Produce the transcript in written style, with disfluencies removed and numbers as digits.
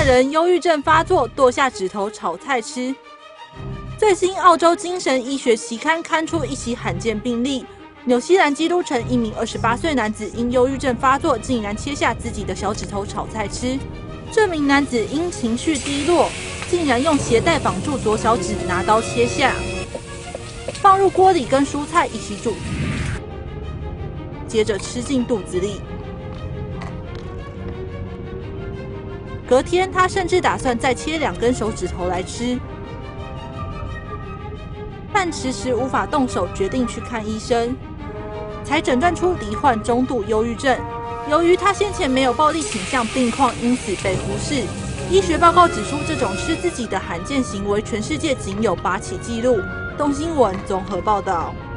兰人忧郁症发作，剁下指头炒菜吃。最新澳洲精神医学期刊刊出一起罕见病例。纽西兰基督城一名28岁男子因忧郁症发作，竟然切下自己的小指头炒菜吃。这名男子因情绪低落，竟然用鞋带绑住左小指，拿刀切下，放入锅里跟蔬菜一起煮，接着吃进肚子里。隔天，他甚至打算再切2根手指头来吃，但迟迟无法动手，决定去看医生。才诊断出罹患中度忧郁症。由于他先前没有暴力倾向病况，因此被忽视。医学报告指出，这种吃自己的罕见行为，全世界仅有8起记录。东新闻综合报道。